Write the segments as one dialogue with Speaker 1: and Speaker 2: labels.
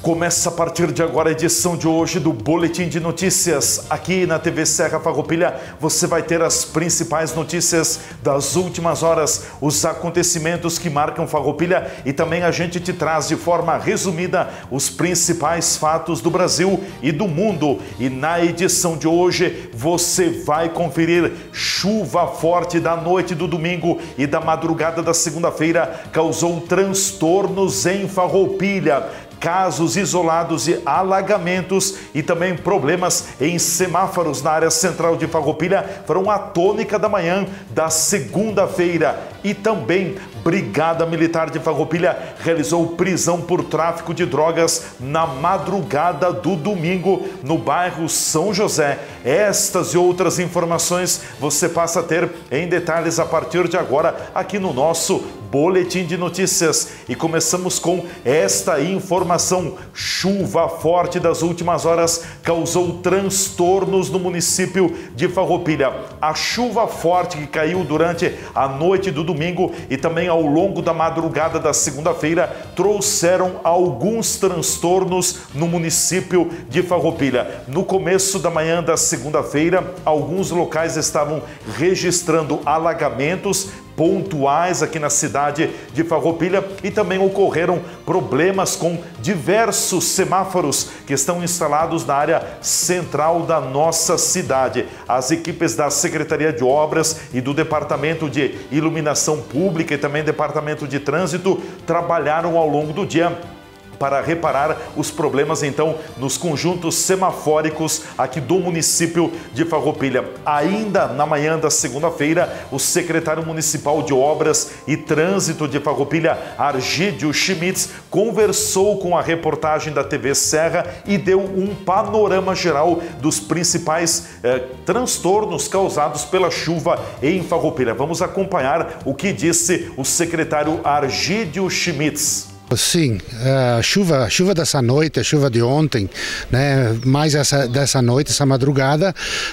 Speaker 1: Começa a partir de agora a edição de hoje do Boletim de Notícias. Aqui na TV Serra Farroupilha você vai ter as principais notícias das últimas horas, os acontecimentos que marcam Farroupilha e também a gente te traz de forma resumida os principais fatos do Brasil e do mundo. E na edição de hoje você vai conferir chuva forte da noite do domingo e da madrugada da segunda-feira causou transtornos em Farroupilha. Casos isolados de alagamentos e também problemas em semáforos na área central de Farroupilha foram a tônica da manhã da segunda-feira. E também Brigada Militar de Farroupilha realizou prisão por tráfico de drogas na madrugada do domingo no bairro São José. Estas e outras informações você passa a ter em detalhes a partir de agora aqui no nosso Boletim de Notícias. E começamos com esta informação. Chuva forte das últimas horas causou transtornos no município de Farroupilha. A chuva forte que caiu durante a noite do domingo e também ao longo da madrugada da segunda-feira trouxeram alguns transtornos no município de Farroupilha. No começo da manhã da segunda-feira, alguns locais estavam registrando alagamentos pontuais aqui na cidade de Farroupilha e também ocorreram problemas com diversos semáforos que estão instalados na área central da nossa cidade. As equipes da Secretaria de Obras e do Departamento de Iluminação Pública e também Departamento de Trânsito trabalharam ao longo do dia para reparar os problemas, então, nos conjuntos semafóricos aqui do município de Farroupilha. Ainda na manhã da segunda-feira, o secretário municipal de Obras e Trânsito de Farroupilha, Argídio Schmitz, conversou com a reportagem da TV Serra e deu um panorama geral dos principais transtornos causados pela chuva em Farroupilha. Vamos acompanhar o que disse o secretário Argídio Schmitz.
Speaker 2: Sim, a chuva dessa noite, a chuva de ontem, né, mais dessa noite, essa madrugada,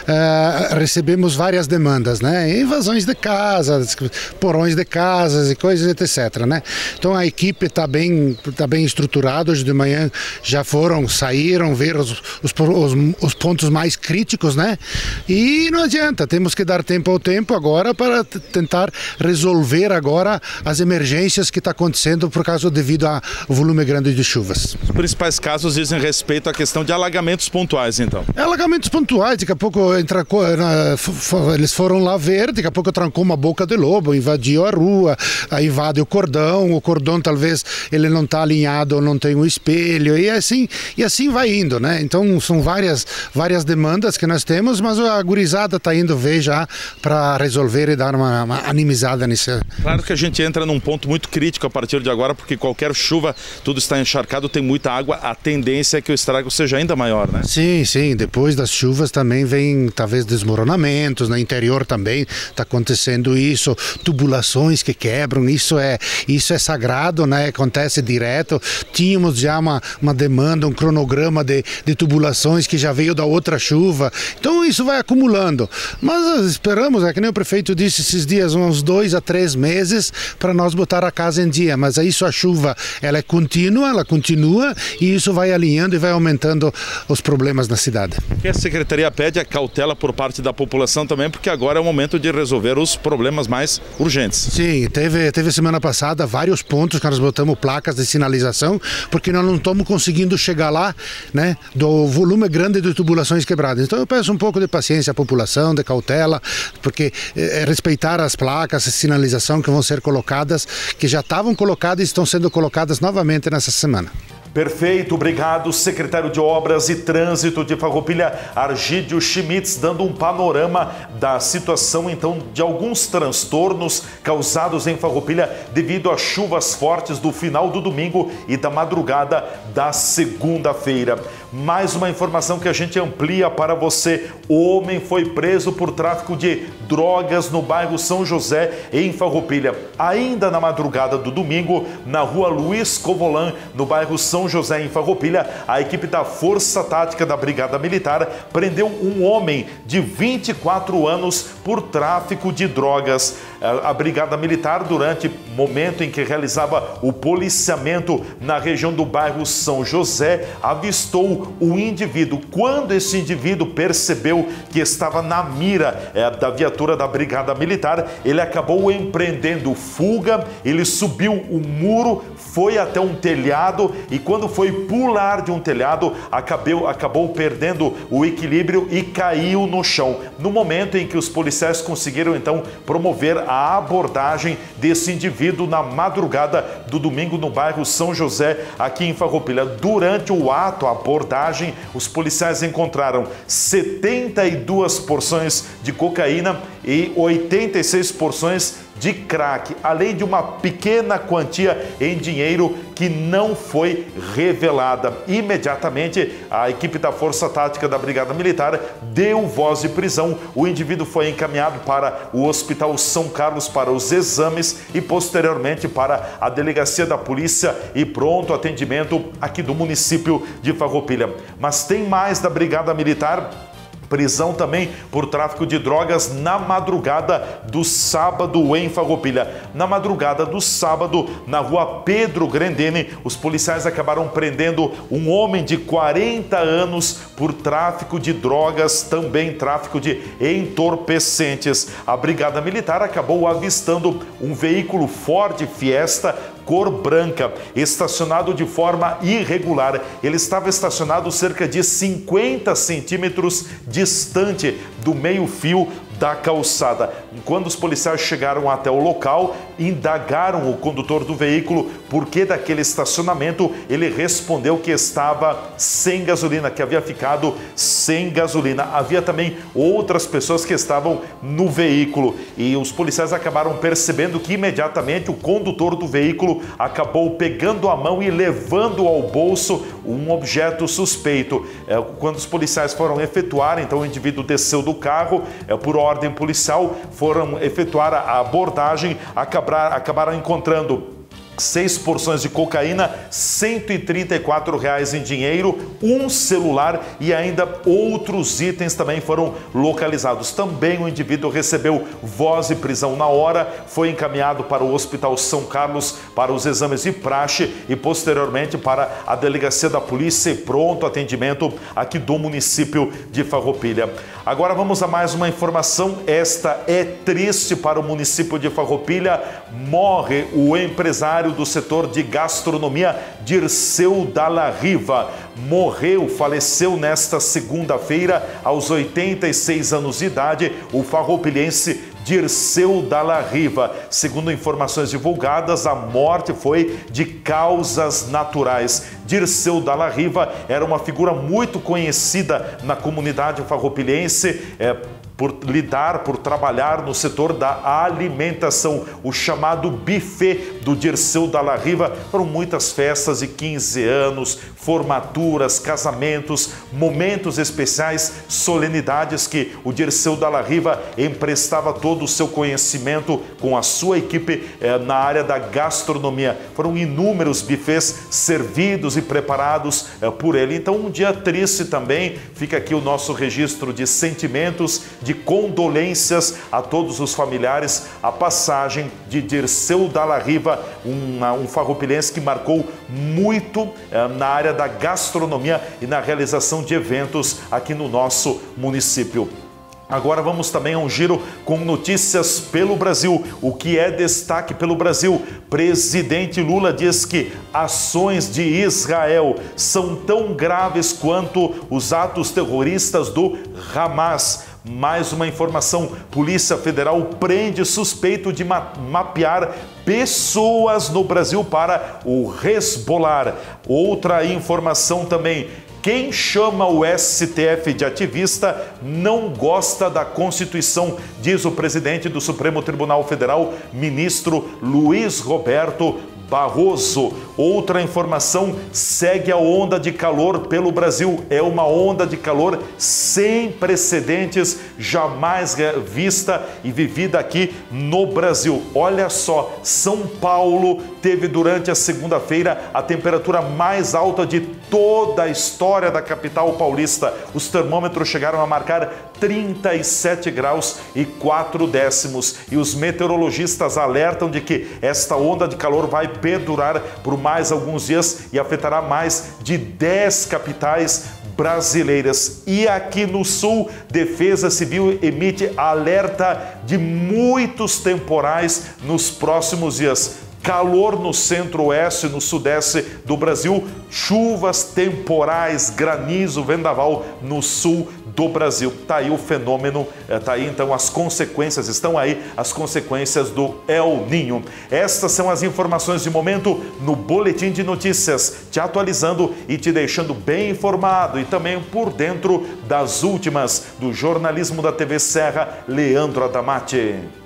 Speaker 2: recebemos várias demandas, né, invasões de casas, porões de casas e coisas, etc, né. Então a equipe está bem estruturada. Hoje de manhã já saíram ver os pontos mais críticos, né, e não adianta, temos que dar tempo ao tempo agora para tentar resolver agora as emergências que está acontecendo por causa devido a volume grande de chuvas.
Speaker 1: Os principais casos dizem respeito à questão de alagamentos pontuais, então?
Speaker 2: Alagamentos pontuais, daqui a pouco eles foram lá ver, daqui a pouco trancou uma boca de lobo, invadiu a rua, aí invade o cordão talvez ele não está alinhado ou não tem um espelho, e assim vai indo, né? Então são várias demandas que nós temos, mas a gurizada está indo ver já para resolver e dar uma animizada nisso.
Speaker 1: Claro que a gente entra num ponto muito crítico a partir de agora, porque qualquer chuva, tudo está encharcado, tem muita água, a tendência é que o estrago seja ainda maior, né? Sim,
Speaker 2: depois das chuvas também vem talvez desmoronamentos, no interior também está acontecendo isso, tubulações que quebram, isso é sagrado, né? Acontece direto. Tínhamos já uma demanda, um cronograma de tubulações que já veio da outra chuva, então isso vai acumulando, mas esperamos, que nem o prefeito disse esses dias, uns 2 a 3 meses para nós botar a casa em dia, mas é isso, a chuva ela continua e isso vai alinhando e vai aumentando os problemas na cidade.
Speaker 1: E a Secretaria pede a cautela por parte da população também, porque agora é o momento de resolver os problemas mais urgentes.
Speaker 2: Sim, teve semana passada vários pontos que nós botamos placas de sinalização, porque nós não estamos conseguindo chegar lá, né, do volume grande de tubulações quebradas. Então eu peço um pouco de paciência à população, de cautela, porque respeitar as placas de sinalização que vão ser colocadas, que já estavam colocadas e estão sendo colocadas novamente nessa semana.
Speaker 1: Perfeito, obrigado, secretário de Obras e Trânsito de Farroupilha, Argídio Schmitz, dando um panorama da situação, então, de alguns transtornos causados em Farroupilha devido às chuvas fortes do final do domingo e da madrugada da segunda-feira. Mais uma informação que a gente amplia para você. O homem foi preso por tráfico de drogas no bairro São José, em Farroupilha. Ainda na madrugada do domingo, na rua Luiz Covolan, no bairro São São José, em Farroupilha, a equipe da Força Tática da Brigada Militar prendeu um homem de 24 anos por tráfico de drogas. A Brigada Militar, durante momento em que realizava o policiamento na região do bairro São José, avistou o indivíduo. Quando esse indivíduo percebeu que estava na mira da viatura da Brigada Militar, ele acabou empreendendo fuga. Ele subiu um muro, foi até um telhado e quando foi pular de um telhado, acabou perdendo o equilíbrio e caiu no chão. No momento em que os policiais conseguiram então promover a abordagem desse indivíduo na madrugada do domingo no bairro São José, aqui em Farroupilha. Durante o ato, a abordagem, os policiais encontraram 72 porções de cocaína e 86 porções de crack, além de uma pequena quantia em dinheiro que não foi revelada. Imediatamente, a equipe da Força Tática da Brigada Militar deu voz de prisão. O indivíduo foi encaminhado para o Hospital São Carlos para os exames e posteriormente para a Delegacia da Polícia e pronto atendimento aqui do município de Farroupilha. Mas tem mais da Brigada Militar. Prisão também por tráfico de drogas na madrugada do sábado em Farroupilha. Na madrugada do sábado, na rua Pedro Grendene, os policiais acabaram prendendo um homem de 40 anos por tráfico de drogas, também tráfico de entorpecentes. A Brigada Militar acabou avistando um veículo Ford Fiesta cor branca, estacionado de forma irregular. Ele estava estacionado cerca de 50 centímetros distante do meio-fio da calçada. Quando os policiais chegaram até o local, indagaram o condutor do veículo por que daquele estacionamento. Ele respondeu que estava sem gasolina, que havia ficado sem gasolina. Havia também outras pessoas que estavam no veículo e os policiais acabaram percebendo que imediatamente o condutor do veículo acabou pegando a mão e levando ao bolso um objeto suspeito. Quando os policiais foram efetuar, então o indivíduo desceu do carro, por ordem policial, foram efetuar a abordagem, acabaram encontrando 6 porções de cocaína, R$ 134 em dinheiro, um celular e ainda outros itens também foram localizados. Também o indivíduo recebeu voz de prisão na hora, foi encaminhado para o Hospital São Carlos para os exames de praxe e posteriormente para a Delegacia da Polícia e pronto atendimento aqui do município de Farroupilha. Agora vamos a mais uma informação. Esta é triste para o município de Farroupilha. Morre o empresário do setor de gastronomia, Dirceu Dalla Riva. Faleceu nesta segunda-feira, aos 86 anos de idade, o farroupilhense Dirceu Dalla Riva. Segundo informações divulgadas, a morte foi de causas naturais. Dirceu Dalla Riva era uma figura muito conhecida na comunidade farroupilhense, por trabalhar no setor da alimentação. O chamado buffet do Dirceu Dalla Riva foram muitas festas de 15 anos, formaturas, casamentos, momentos especiais, solenidades que o Dirceu Dalla Riva emprestava todo o seu conhecimento com a sua equipe na área da gastronomia. Foram inúmeros buffets servidos e preparados por ele. Então, um dia triste também. Fica aqui o nosso registro de sentimentos, de condolências a todos os familiares, a passagem de Dirceu Dalla Riva, um farroupilhense que marcou muito na área da gastronomia e na realização de eventos aqui no nosso município. Agora vamos também a um giro com notícias pelo Brasil. O que é destaque pelo Brasil? Presidente Lula diz que ações de Israel são tão graves quanto os atos terroristas do Hamas. Mais uma informação: Polícia Federal prende suspeito de mapear pessoas no Brasil para o Hezbollah. Outra informação também: quem chama o STF de ativista não gosta da Constituição, diz o presidente do Supremo Tribunal Federal, ministro Luiz Roberto Barroso. Outra informação, segue a onda de calor pelo Brasil. É uma onda de calor sem precedentes, jamais vista e vivida aqui no Brasil. Olha só, São Paulo teve durante a segunda-feira a temperatura mais alta de toda a história da capital paulista. Os termômetros chegaram a marcar 37 graus e 4 décimos. E os meteorologistas alertam de que esta onda de calor vai perdurar por mais alguns dias e afetará mais de 10 capitais brasileiras. E aqui no sul, Defesa Civil emite alerta de muitos temporais nos próximos dias. Calor no centro-oeste e no sudeste do Brasil, chuvas temporais, granizo, vendaval no sul do Brasil. Tá aí o fenômeno, tá aí então as consequências, estão aí as consequências do El Niño. Estas são as informações de momento no Boletim de Notícias, te atualizando e te deixando bem informado e também por dentro das últimas do jornalismo da TV Serra, Leandro Adamati.